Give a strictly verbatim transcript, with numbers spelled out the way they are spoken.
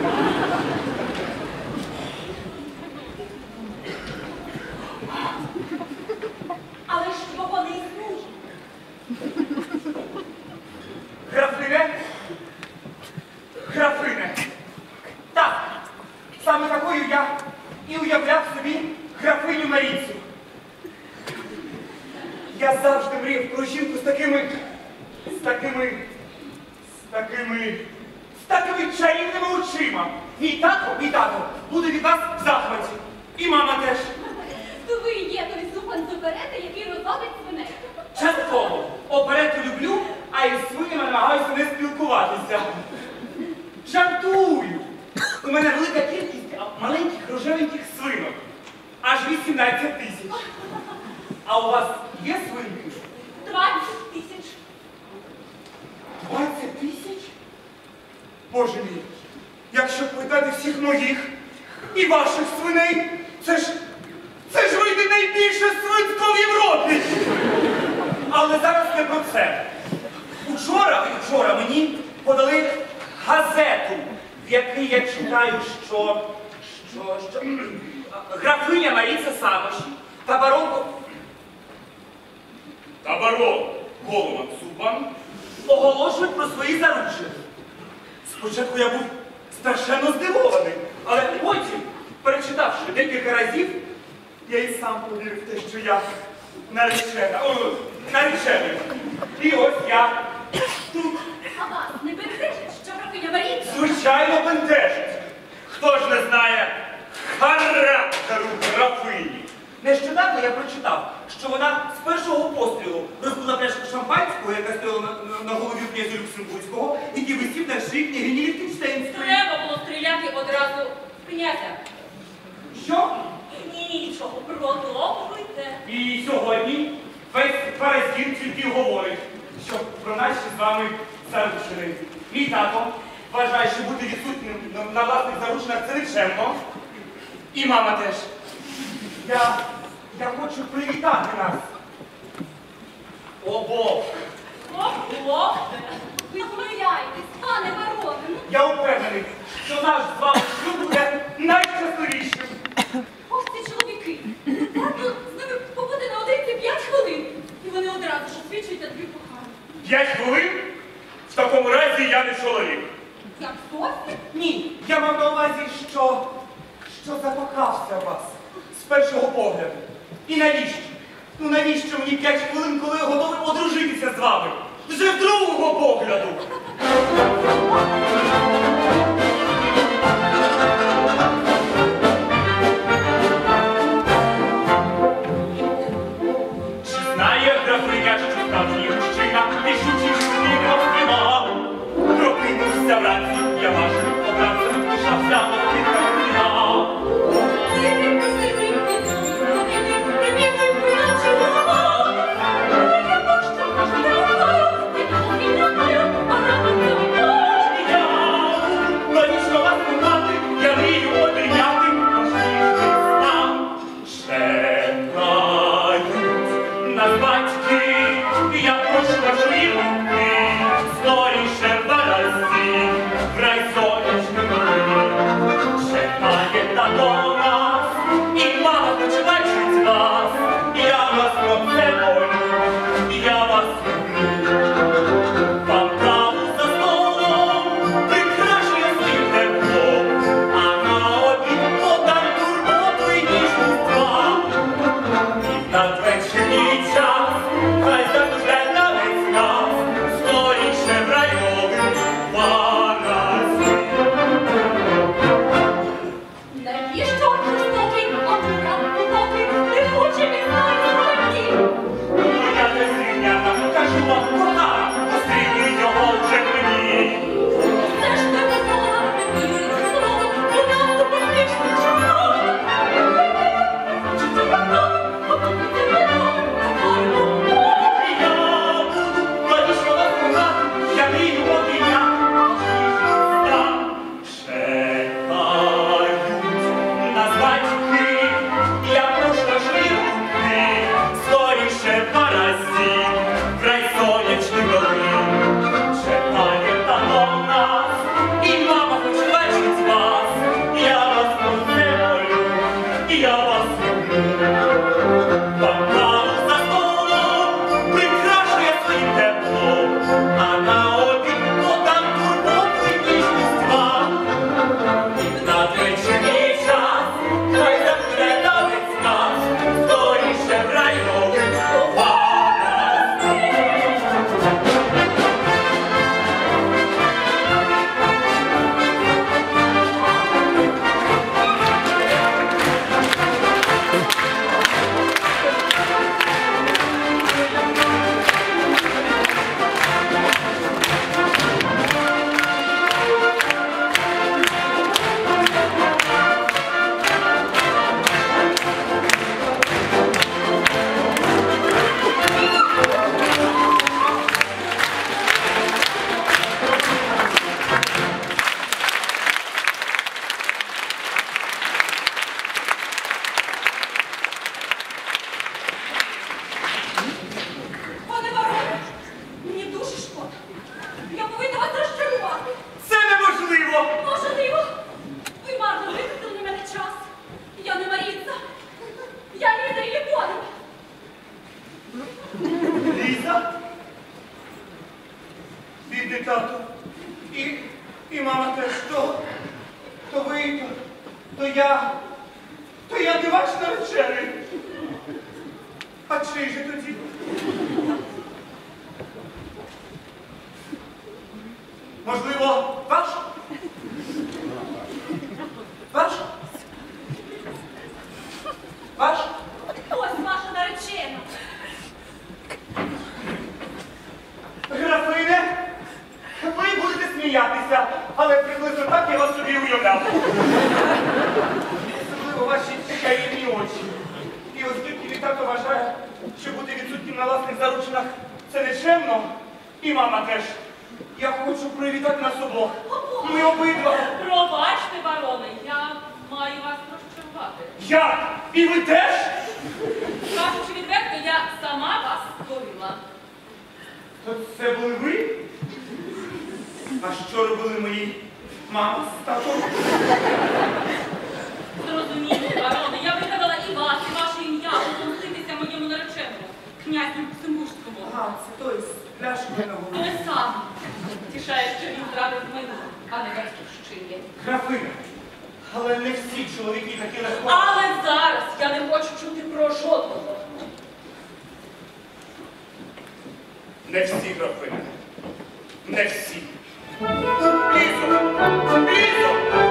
Але ж його не існує. Графине? Графине. Так, саме такою я і уявляв собі графиню Марійцю. Я завжди мріяв про жінку з такими, з такими, з такими, з такими чарівними очима. Мій тато, мій тато буде від вас в захваті. І мама теж. То ви і є той супан з оперети, який розводить свиней. Частково. Оперету люблю, а із свинями намагаюся не спілкуватися. Жартую. У мене велика кількість маленьких рожевеньких свинок. Аж вісімнадцять тисяч. А у вас є свинки? Двадцять тисяч. Двадцять тисяч? Боже мій, якщо питати всіх моїх і ваших свиней, це ж, це ж вийде найбільше свинство в Європі. Але зараз не про це. Учора, вчора мені подали газету, в якій я читаю, що, що, що, графиня Марійця Самош та барон, та барон Голоман Цупан оголошують про свої заручини. Спочатку я був страшенно здивований, але потім, перечитавши декілька разів, я і сам повірив в те, що я наречена, о, наречений. І ось я тут. А вас не бентежить, що графиня Марійця? Звичайно, бентежить. Хто ж не знає характеру графині? Нещодавно я прочитав, що вона з першого пострілу розбила пляшку шампанського, яка стояла на, на, на голові князя Люксембурзького, який висів на шиї княгині Ліхтенштейнської. Треба було стріляти одразу в князя. Що? Нічого, продовжуйте. І сьогодні весь паразит тільки говорить, що про наші з вами заручини. Мій тато вважає, що бути відсутнім на, на власних заручинах це нечемно. І мама теж. Я, я хочу привітати нас. Обох. Ого! Ви помиляєтесь, пане бароне. Ну, Я впевнений, що наш з вами шлюб буде найщасливішим. ох, ці чоловіки. Варто з ними побути наодинці п'ять хвилин. І вони одразу ж освічують дві кохання. П'ять хвилин? В такому разі я не чоловік. Як зовсім? Ні, я мав на увазі, що, що закохався в вас з першого погляду. І навіщо? Ну навіщо мені п'ять хвилин, коли я готовий одружитися з вами? Вже з другого погляду. Чи знає графиня, що справжній мужчина, рішучий не обстрима? Прокинувся вранці, я вашим обранцем, пишався мовника вина. Я рідний тату. І, і мама теж, то, то ви, то, то я, то я не ваш наречений. А чий же тоді? Можливо, ваш? Ваш? Ваш? Ось ваша наречена. Графине, ви будете сміятися, але приблизно так я вас собі уявляв. Особливо ваші чарівні очі. І оскільки мій тато вважає, що бути відсутнім на власних заручинах це нечемно, і мама теж. Я хочу привітати нас обох. Ми обидва. Пробачте, бароне, я маю вас розчарувати. Як? І ви теж? Кажучи відверто, я сама вас створила. То це були ви? А що робили мої мама з татом? Зрозуміло, бароне, я вигадала і вас, і ваше ім'я, помститися моєму нареченому, князю Люксембурзькому. Ага, це той з пляшкою на голові. Той сам тішає, що він зрадив минуле, а не батьківщині. Графиня, але не всі чоловіки такі легко. Але зараз я не хочу чути про жодного. Не всі, графиня. Не всі. Лізо! Лізо!